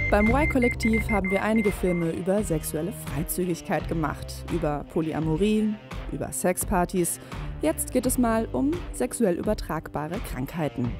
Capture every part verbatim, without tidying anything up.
Beim Y-Kollektiv haben wir einige Filme über sexuelle Freizügigkeit gemacht, über Polyamorie, über Sexpartys. Jetzt geht es mal um sexuell übertragbare Krankheiten.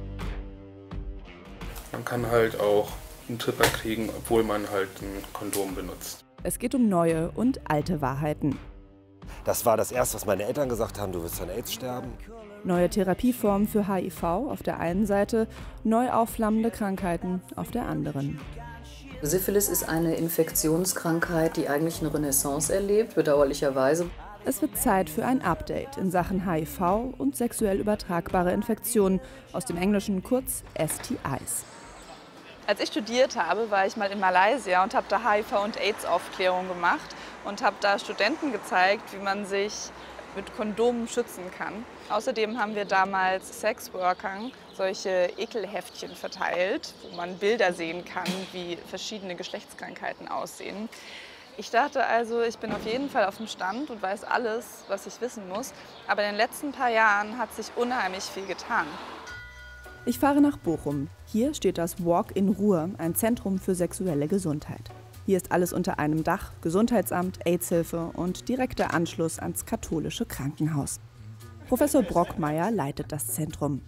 Man kann halt auch einen Tripper kriegen, obwohl man halt ein Kondom benutzt. Es geht um neue und alte Wahrheiten. Das war das Erste, was meine Eltern gesagt haben, du wirst an AIDS sterben. Neue Therapieformen für H I V auf der einen Seite, neu aufflammende Krankheiten auf der anderen. Syphilis ist eine Infektionskrankheit, die eigentlich eine Renaissance erlebt, bedauerlicherweise. Es wird Zeit für ein Update in Sachen H I V und sexuell übertragbare Infektionen, aus dem Englischen kurz S T Is. Als ich studiert habe, war ich mal in Malaysia und habe da H I V und AIDS-Aufklärung gemacht und habe da Studenten gezeigt, wie man sich mit Kondomen schützen kann. Außerdem haben wir damals Sexworkern solche Ekelheftchen verteilt, wo man Bilder sehen kann, wie verschiedene Geschlechtskrankheiten aussehen. Ich dachte also, ich bin auf jeden Fall auf dem Stand und weiß alles, was ich wissen muss. Aber in den letzten paar Jahren hat sich unheimlich viel getan. Ich fahre nach Bochum. Hier steht das Walk in Ruhr, ein Zentrum für sexuelle Gesundheit. Hier ist alles unter einem Dach, Gesundheitsamt, AIDS-Hilfe und direkter Anschluss ans katholische Krankenhaus. Professor Brockmeier leitet das Zentrum.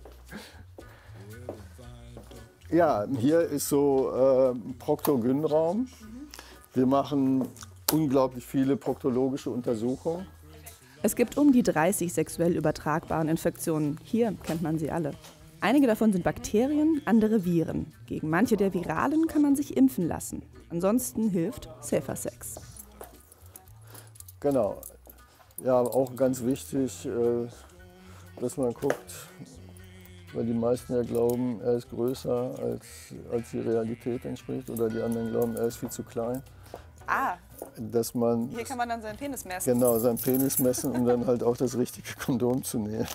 Ja, hier ist so äh, Proktogyn-Raum. Wir machen unglaublich viele proktologische Untersuchungen. Es gibt um die dreißig sexuell übertragbaren Infektionen. Hier kennt man sie alle. Einige davon sind Bakterien, andere Viren. Gegen manche der viralen kann man sich impfen lassen. Ansonsten hilft Safer Sex. Genau. Ja, auch ganz wichtig, äh, dass man guckt, weil die meisten ja glauben, er ist größer, als, als die Realität entspricht. Oder die anderen glauben, er ist viel zu klein. Ah, dass man, hier kann man dann seinen Penis messen. Genau, seinen Penis messen, um dann halt auch das richtige Kondom zu nähen.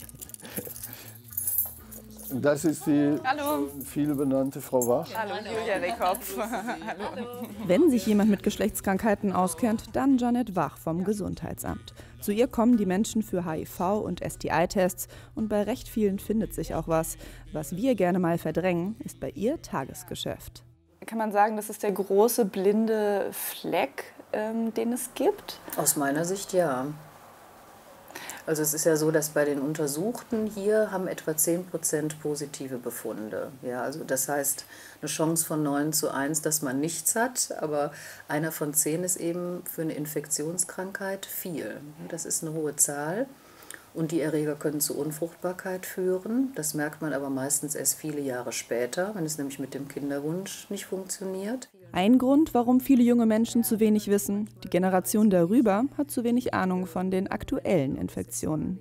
Das ist die Hallo. viel benannte Frau Wach. Hallo, Julia Rehkopf. Hallo. Wenn sich jemand mit Geschlechtskrankheiten auskennt, dann Janette Wach vom Gesundheitsamt. Zu ihr kommen die Menschen für H I V und S T I-Tests und bei recht vielen findet sich auch was. Was wir gerne mal verdrängen, ist bei ihr Tagesgeschäft. Kann man sagen, das ist der große blinde Fleck, ähm, den es gibt? Aus meiner Sicht ja. Also es ist ja so, dass bei den Untersuchten hier haben etwa zehn Prozent positive Befunde. Ja, also das heißt eine Chance von neun zu eins, dass man nichts hat, aber einer von zehn ist eben für eine Infektionskrankheit viel. Das ist eine hohe Zahl. Und die Erreger können zu Unfruchtbarkeit führen. Das merkt man aber meistens erst viele Jahre später, wenn es nämlich mit dem Kinderwunsch nicht funktioniert. Ein Grund, warum viele junge Menschen zu wenig wissen: Die Generation darüber hat zu wenig Ahnung von den aktuellen Infektionen.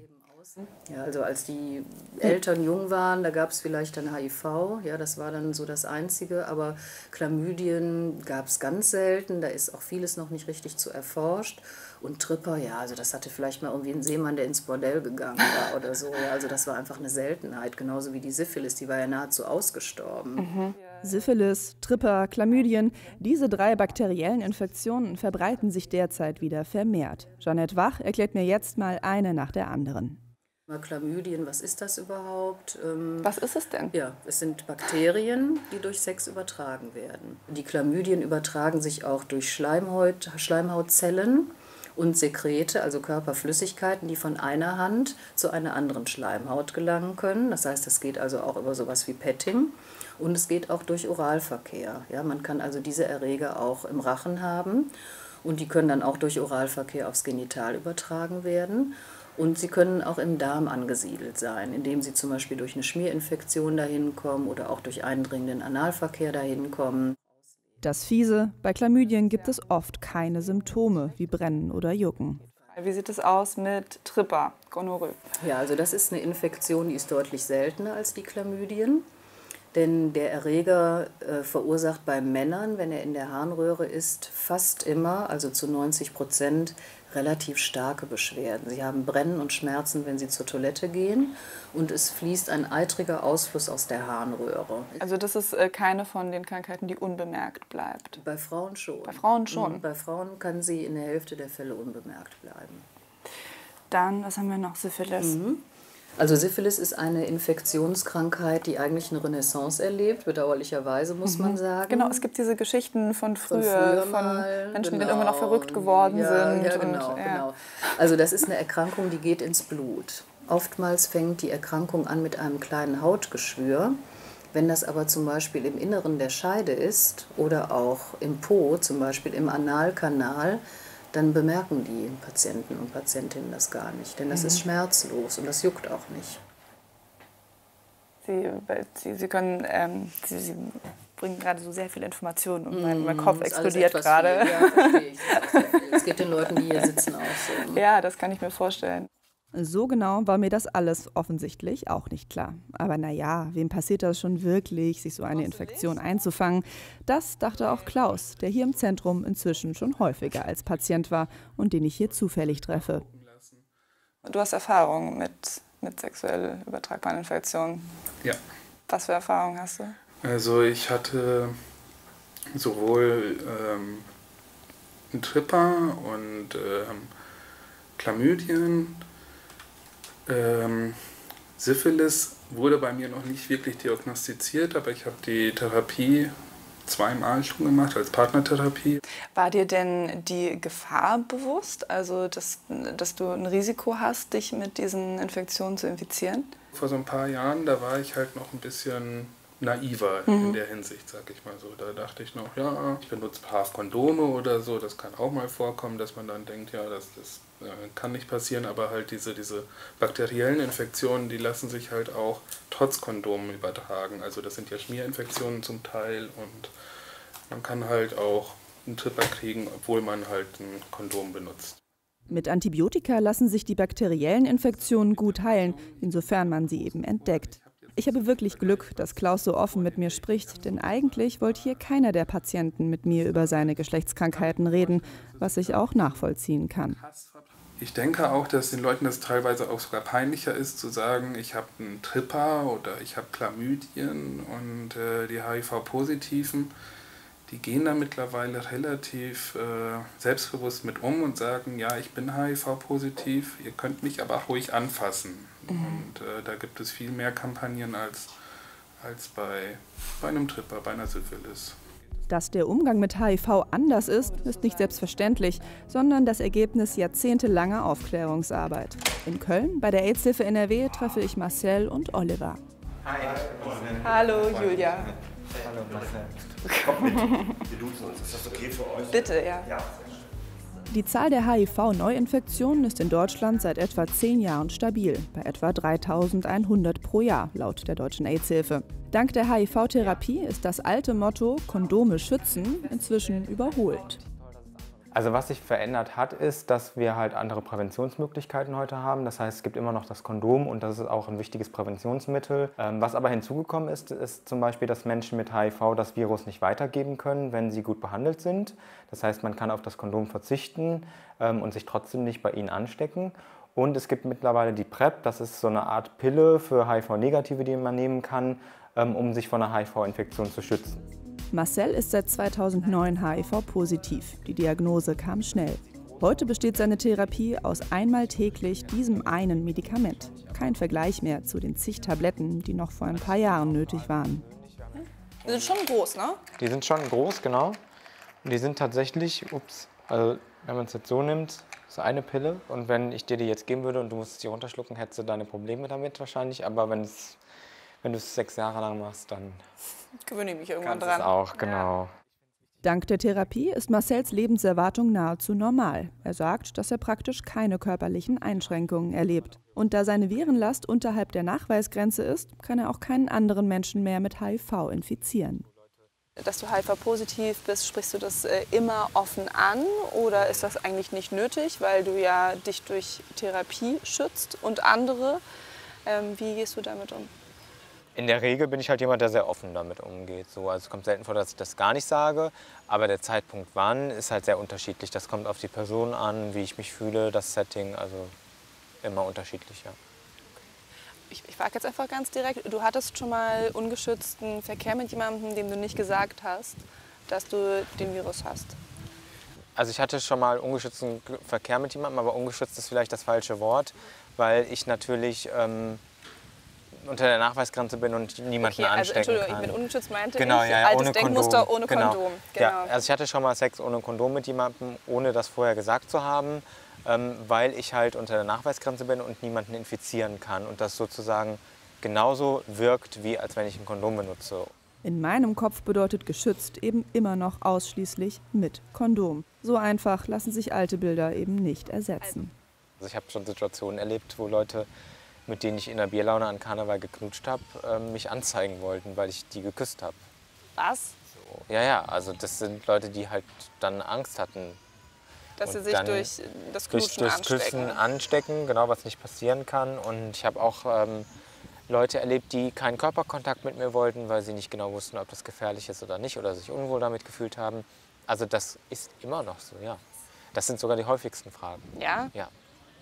Ja, also als die Eltern jung waren, da gab es vielleicht dann H I V, ja, das war dann so das Einzige, aber Chlamydien gab es ganz selten, da ist auch vieles noch nicht richtig zu erforscht. Und Tripper, ja, also das hatte vielleicht mal irgendwie ein Seemann, der ins Bordell gegangen war oder so, ja, also das war einfach eine Seltenheit, genauso wie die Syphilis, die war ja nahezu ausgestorben. Mhm. Syphilis, Tripper, Chlamydien, diese drei bakteriellen Infektionen verbreiten sich derzeit wieder vermehrt. Janette Wach erklärt mir jetzt mal eine nach der anderen. Chlamydien, was ist das überhaupt? Ähm, was ist es denn? Ja, es sind Bakterien, die durch Sex übertragen werden. Die Chlamydien übertragen sich auch durch Schleimhaut, Schleimhautzellen und Sekrete, also Körperflüssigkeiten, die von einer Hand zu einer anderen Schleimhaut gelangen können. Das heißt, es geht also auch über sowas wie Petting und es geht auch durch Oralverkehr. Ja, man kann also diese Erreger auch im Rachen haben und die können dann auch durch Oralverkehr aufs Genital übertragen werden. Und sie können auch im Darm angesiedelt sein, indem sie zum Beispiel durch eine Schmierinfektion dahin kommen oder auch durch eindringenden Analverkehr dahin kommen. Das Fiese: Bei Chlamydien gibt es oft keine Symptome wie Brennen oder Jucken. Wie sieht es aus mit Tripper, Gonorrhoe? Ja, also das ist eine Infektion, die ist deutlich seltener als die Chlamydien. Denn der Erreger äh, verursacht bei Männern, wenn er in der Harnröhre ist, fast immer, also zu neunzig Prozent, relativ starke Beschwerden. Sie haben Brennen und Schmerzen, wenn sie zur Toilette gehen, und es fließt ein eitriger Ausfluss aus der Harnröhre. Also das ist äh, keine von den Krankheiten, die unbemerkt bleibt? Bei Frauen schon. Bei Frauen schon? Und bei Frauen kann sie in der Hälfte der Fälle unbemerkt bleiben. Dann, was haben wir noch? Syphilis. Mhm. Also Syphilis ist eine Infektionskrankheit, die eigentlich eine Renaissance erlebt, bedauerlicherweise muss man sagen. Genau, es gibt diese Geschichten von früher, von, früher von mal, Menschen, genau. die dann immer noch verrückt geworden ja, sind. Ja, genau, und, ja. genau. Also das ist eine Erkrankung, die geht ins Blut. Oftmals fängt die Erkrankung an mit einem kleinen Hautgeschwür. Wenn das aber zum Beispiel im Inneren der Scheide ist oder auch im Po, zum Beispiel im Analkanal, dann bemerken die Patienten und Patientinnen das gar nicht. Denn das mhm. ist schmerzlos und das juckt auch nicht. Sie, Sie, Sie können, ähm, Sie, Sie bringen gerade so sehr viel Informationen und mein, mein Kopf explodiert gerade. Ja, verstehe ich. Es geht den Leuten, die hier sitzen, auch so. Ja, das kann ich mir vorstellen. So genau war mir das alles offensichtlich auch nicht klar. Aber naja, wem passiert das schon wirklich, sich so eine Infektion einzufangen? Das dachte auch Klaus, der hier im Zentrum inzwischen schon häufiger als Patient war und den ich hier zufällig treffe. Du hast Erfahrung mit, mit sexuell übertragbaren Infektionen. Ja. Was für Erfahrungen hast du? Also ich hatte sowohl ähm, einen Tripper und ähm, Chlamydien. Ähm, Syphilis wurde bei mir noch nicht wirklich diagnostiziert, aber ich habe die Therapie zweimal schon gemacht als Partnertherapie. War dir denn die Gefahr bewusst, also dass, dass du ein Risiko hast, dich mit diesen Infektionen zu infizieren? Vor so ein paar Jahren, da war ich halt noch ein bisschen naiver mhm. in der Hinsicht, sag ich mal so. Da dachte ich noch, ja, ich benutze brav Kondome oder so, das kann auch mal vorkommen, dass man dann denkt, ja, das, das äh, kann nicht passieren, aber halt diese, diese bakteriellen Infektionen, die lassen sich halt auch trotz Kondomen übertragen. Also das sind ja Schmierinfektionen zum Teil und man kann halt auch einen Tripper kriegen, obwohl man halt ein Kondom benutzt. Mit Antibiotika lassen sich die bakteriellen Infektionen gut heilen, insofern man sie eben entdeckt. Ich habe wirklich Glück, dass Klaus so offen mit mir spricht, denn eigentlich wollte hier keiner der Patienten mit mir über seine Geschlechtskrankheiten reden, was ich auch nachvollziehen kann. Ich denke auch, dass den Leuten das teilweise auch sogar peinlicher ist, zu sagen, ich habe einen Tripper oder ich habe Chlamydien und äh, die H I V-Positiven, die gehen da mittlerweile relativ äh, selbstbewusst mit um und sagen, ja, ich bin H I V-positiv, ihr könnt mich aber auch ruhig anfassen. Mhm. Und äh, da gibt es viel mehr Kampagnen als, als bei, bei einem Tripper, bei einer Syphilis. Dass der Umgang mit H I V anders ist, ist nicht selbstverständlich, sondern das Ergebnis jahrzehntelanger Aufklärungsarbeit. In Köln, bei der AIDS-Hilfe N R W, treffe ich Marcel und Oliver. Hi. Hallo Julia. Hallo Marcel. Kommt mit, wir duzen uns. Ist das okay für euch? Bitte, ja. Ja. Die Zahl der H I V-Neuinfektionen ist in Deutschland seit etwa zehn Jahren stabil, bei etwa dreitausendeinhundert pro Jahr, laut der Deutschen AIDS-Hilfe. Dank der H I V-Therapie ist das alte Motto „Kondome schützen“ inzwischen überholt. Also was sich verändert hat, ist, dass wir halt andere Präventionsmöglichkeiten heute haben. Das heißt, es gibt immer noch das Kondom und das ist auch ein wichtiges Präventionsmittel. Ähm, was aber hinzugekommen ist, ist zum Beispiel, dass Menschen mit H I V das Virus nicht weitergeben können, wenn sie gut behandelt sind. Das heißt, man kann auf das Kondom verzichten ähm, und sich trotzdem nicht bei ihnen anstecken. Und es gibt mittlerweile die PrEP, das ist so eine Art Pille für H I V-Negative, die man nehmen kann, ähm, um sich vor einer H I V-Infektion zu schützen. Marcel ist seit zweitausendneun H I V-positiv. Die Diagnose kam schnell. Heute besteht seine Therapie aus einmal täglich diesem einen Medikament. Kein Vergleich mehr zu den zig Tabletten, die noch vor ein paar Jahren nötig waren. Die sind schon groß, ne? Die sind schon groß, genau. Und die sind tatsächlich, ups, also wenn man es jetzt so nimmt, so eine Pille. Und wenn ich dir die jetzt geben würde und du musstest die runterschlucken, hättest du deine Probleme damit wahrscheinlich. Aber wenn es Wenn du es sechs Jahre lang machst, dann gewöhne ich mich irgendwann kannst dran. Es auch, genau. Ja. Dank der Therapie ist Marcels Lebenserwartung nahezu normal. Er sagt, dass er praktisch keine körperlichen Einschränkungen erlebt. Und da seine Virenlast unterhalb der Nachweisgrenze ist, kann er auch keinen anderen Menschen mehr mit H I V infizieren. Dass du H I V-positiv bist, sprichst du das äh, immer offen an oder ist das eigentlich nicht nötig, weil du ja dich durch Therapie schützt und andere? Ähm, wie gehst du damit um? In der Regel bin ich halt jemand, der sehr offen damit umgeht. So, also es kommt selten vor, dass ich das gar nicht sage, aber der Zeitpunkt wann ist halt sehr unterschiedlich. Das kommt auf die Person an, wie ich mich fühle, das Setting, also immer unterschiedlich, ja. Ich, ich frage jetzt einfach ganz direkt, du hattest schon mal ungeschützten Verkehr mit jemandem, dem du nicht gesagt hast, dass du den Virus hast? Also ich hatte schon mal ungeschützten Verkehr mit jemandem, aber ungeschützt ist vielleicht das falsche Wort, weil ich natürlich ähm, unter der Nachweisgrenze bin und niemanden okay, also, anstecken Entschuldigung, kann. Ich mit ungeschützt meinte genau, ich, ja, ja, altes ohne Denkmuster Kondom. ohne Genau. Kondom. Genau. Ja, also ich hatte schon mal Sex ohne Kondom mit jemandem, ohne das vorher gesagt zu haben, ähm, weil ich halt unter der Nachweisgrenze bin und niemanden infizieren kann und das sozusagen genauso wirkt, wie als wenn ich ein Kondom benutze. In meinem Kopf bedeutet geschützt eben immer noch ausschließlich mit Kondom. So einfach lassen sich alte Bilder eben nicht ersetzen. Also ich habe schon Situationen erlebt, wo Leute, mit denen ich in der Bierlaune an Karneval geknutscht habe, ähm, mich anzeigen wollten, weil ich die geküsst habe. Was? So, ja, ja, also das sind Leute, die halt dann Angst hatten. Dass und sie sich durch das Knutschen durch, durchs anstecken. Küssen anstecken, genau, was nicht passieren kann. Und ich habe auch ähm, Leute erlebt, die keinen Körperkontakt mit mir wollten, weil sie nicht genau wussten, ob das gefährlich ist oder nicht oder sich unwohl damit gefühlt haben. Also das ist immer noch so, ja. Das sind sogar die häufigsten Fragen. Ja? Ja.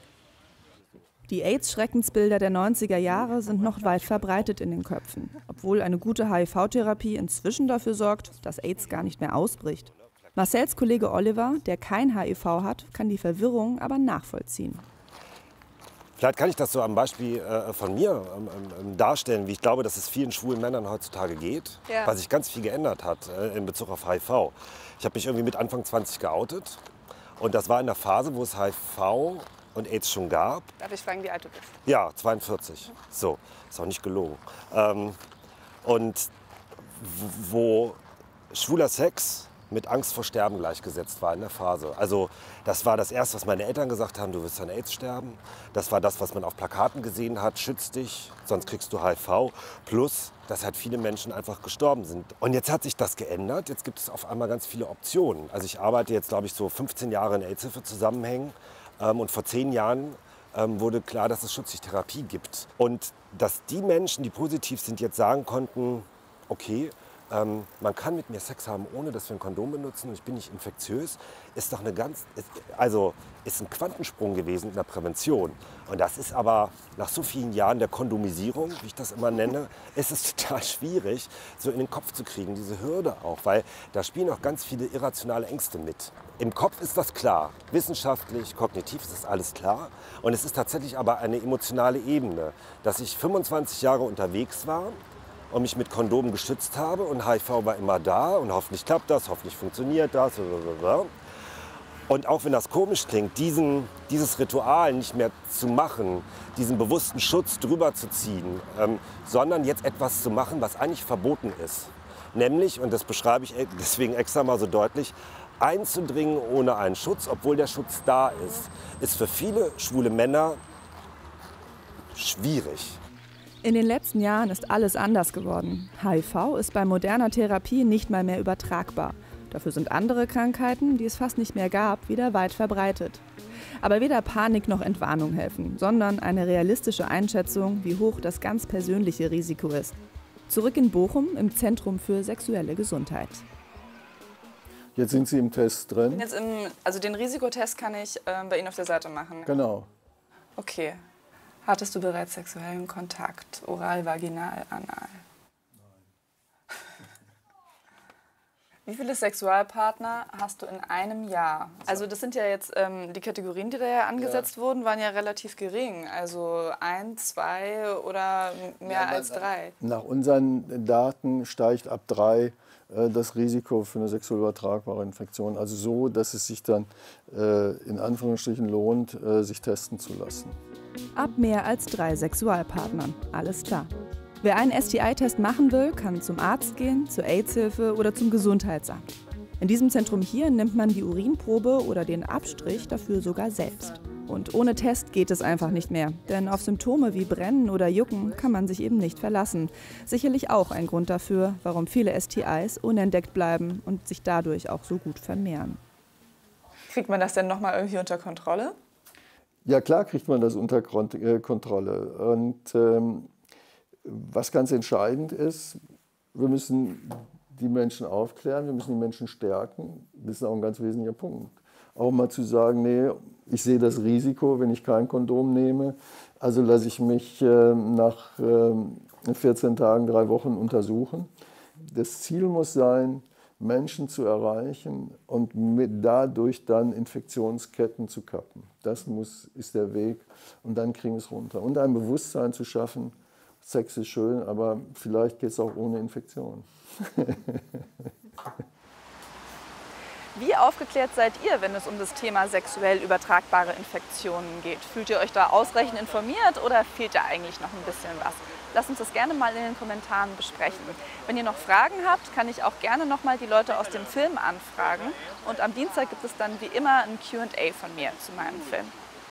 Die AIDS-Schreckensbilder der neunziger Jahre sind noch weit verbreitet in den Köpfen, obwohl eine gute H I V-Therapie inzwischen dafür sorgt, dass AIDS gar nicht mehr ausbricht. Marcells Kollege Oliver, der kein H I V hat, kann die Verwirrung aber nachvollziehen. Vielleicht kann ich das so am Beispiel äh, von mir ähm, ähm, darstellen, wie ich glaube, dass es vielen schwulen Männern heutzutage geht, Ja. weil sich ganz viel geändert hat äh, in Bezug auf H I V. Ich habe mich irgendwie mit Anfang zwanzig geoutet und das war in der Phase, wo es H I V und AIDS schon gab. Darf ich fragen, wie alt du bist? Ja, zweiundvierzig. So, ist auch nicht gelogen. Ähm, und wo schwuler Sex mit Angst vor Sterben gleichgesetzt war in der Phase. Also das war das Erste, was meine Eltern gesagt haben, du wirst an AIDS sterben. Das war das, was man auf Plakaten gesehen hat, schütz dich, sonst kriegst du H I V. Plus, dass halt viele Menschen einfach gestorben sind. Und jetzt hat sich das geändert, jetzt gibt es auf einmal ganz viele Optionen. Also ich arbeite jetzt, glaube ich, so fünfzehn Jahre in AIDS-Hilfe-Zusammenhängen. Ähm, und vor zehn Jahren ähm, wurde klar, dass es Schutztherapie gibt. Und dass die Menschen, die positiv sind, jetzt sagen konnten, okay, Ähm, man kann mit mir Sex haben, ohne dass wir ein Kondom benutzen und ich bin nicht infektiös, ist doch eine ganz, ist, also ist ein Quantensprung gewesen in der Prävention. Und das ist aber nach so vielen Jahren der Kondomisierung, wie ich das immer nenne, ist es total schwierig, so in den Kopf zu kriegen, diese Hürde auch, weil da spielen auch ganz viele irrationale Ängste mit. Im Kopf ist das klar, wissenschaftlich, kognitiv ist das alles klar. Und es ist tatsächlich aber eine emotionale Ebene, dass ich fünfundzwanzig Jahre unterwegs war und mich mit Kondomen geschützt habe und H I V war immer da und hoffentlich klappt das, hoffentlich funktioniert das. Und auch wenn das komisch klingt, diesen, dieses Ritual nicht mehr zu machen, diesen bewussten Schutz drüber zu ziehen, ähm, sondern jetzt etwas zu machen, was eigentlich verboten ist. Nämlich, und das beschreibe ich deswegen extra mal so deutlich, einzudringen ohne einen Schutz, obwohl der Schutz da ist, ist für viele schwule Männer schwierig. In den letzten Jahren ist alles anders geworden. H I V ist bei moderner Therapie nicht mal mehr übertragbar. Dafür sind andere Krankheiten, die es fast nicht mehr gab, wieder weit verbreitet. Aber weder Panik noch Entwarnung helfen, sondern eine realistische Einschätzung, wie hoch das ganz persönliche Risiko ist. Zurück in Bochum im Zentrum für sexuelle Gesundheit. Jetzt sind Sie im Test drin. Jetzt im, also den Risikotest kann ich äh, bei Ihnen auf der Seite machen. Genau. Okay. Hattest du bereits sexuellen Kontakt, oral, vaginal, anal? Nein. Wie viele Sexualpartner hast du in einem Jahr? Also das sind ja jetzt, ähm, die Kategorien, die da ja angesetzt ja. wurden, waren ja relativ gering. Also ein, zwei oder mehr ja, als drei. Nach unseren Daten steigt ab drei äh, das Risiko für eine sexuell übertragbare Infektion. Also so, dass es sich dann äh, in Anführungsstrichen lohnt, äh, sich testen zu lassen. Ab mehr als drei Sexualpartnern, alles klar. Wer einen S T I-Test machen will, kann zum Arzt gehen, zur AIDS-Hilfe oder zum Gesundheitsamt. In diesem Zentrum hier nimmt man die Urinprobe oder den Abstrich dafür sogar selbst. Und ohne Test geht es einfach nicht mehr, denn auf Symptome wie Brennen oder Jucken kann man sich eben nicht verlassen. Sicherlich auch ein Grund dafür, warum viele S T Is unentdeckt bleiben und sich dadurch auch so gut vermehren. Kriegt man das denn nochmal irgendwie unter Kontrolle? Ja, klar kriegt man das unter Kontrolle. Und ähm, was ganz entscheidend ist, wir müssen die Menschen aufklären, wir müssen die Menschen stärken. Das ist auch ein ganz wesentlicher Punkt. Auch mal zu sagen, nee, ich sehe das Risiko, wenn ich kein Kondom nehme. Also lasse ich mich äh, nach äh, vierzehn Tagen, drei Wochen untersuchen. Das Ziel muss sein, Menschen zu erreichen und mit dadurch dann Infektionsketten zu kappen. Das muss, ist der Weg und dann kriegen wir es runter. Und ein Bewusstsein zu schaffen, Sex ist schön, aber vielleicht geht es auch ohne Infektion. Wie aufgeklärt seid ihr, wenn es um das Thema sexuell übertragbare Infektionen geht? Fühlt ihr euch da ausreichend informiert oder fehlt da eigentlich noch ein bisschen was? Lasst uns das gerne mal in den Kommentaren besprechen. Wenn ihr noch Fragen habt, kann ich auch gerne noch mal die Leute aus dem Film anfragen. Und am Dienstag gibt es dann wie immer ein Q und A von mir zu meinem Film.